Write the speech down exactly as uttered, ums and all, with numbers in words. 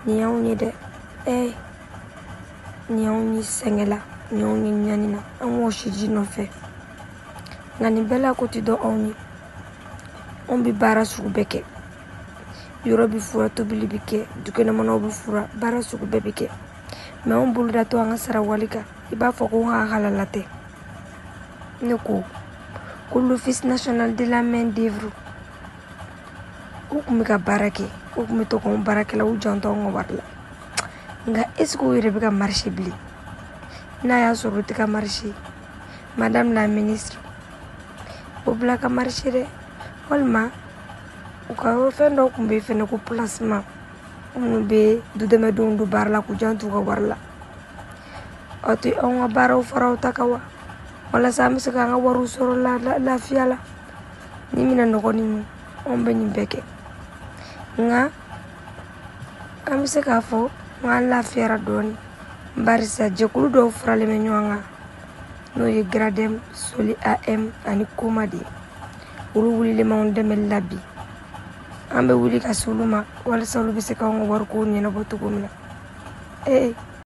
ni y'anw ye dɛ eh ni y'anw ye sɛngɛla ni y'anw ye ɲanina an k'o siji nɔfɛ nka nin bɛɛ la ko ti dɔn anw ye anw bɛ baara sugu bɛɛ kɛ yɔrɔ bɛ fura tobili bɛ kɛ dukɛnɛmanaw bɛ fura baara sugu bɛɛ bɛ kɛ mɛ anw bolo da to an ka sara wali kan i b'a fɔ ko an halala tɛ ne ko ko l'office national de la main d'œuvre u tun bɛ ka baara kɛ u tun bɛ to k'anw baarakɛlaw janto anw ka wari la nka est-ce que u yɛrɛ bɛ ka marché bilen n'a y'a sɔrɔ u tɛ ka marché madame la ministre o bila ka marché dɛ walima u ka fɛn dɔw tun bɛ fɛnɛ ko placement minnu bɛ dudɛmɛdenw don baara la k'u janto u ka wari la aw tɛ anw ka baaraw fara aw ta kan wa walasa an bɛ se k'an ka wariw sɔrɔ lafiya la ni mina nɔgɔ ni mun anw bɛ nin bɛɛ kɛ nka an bɛ se k'a fɔ k'an lafiyara dɔɔni barisa jɛkulu dɔw faralen bɛ ɲɔgɔn kan n'o ye Gradem Soli A M ani Koma de ye olu wulilen b'anw dɛmɛli la bi an bɛ wuli ka se olu ma walasa olu bɛ se k'anw ka wariko ɲɛnabɔ cogo min na eh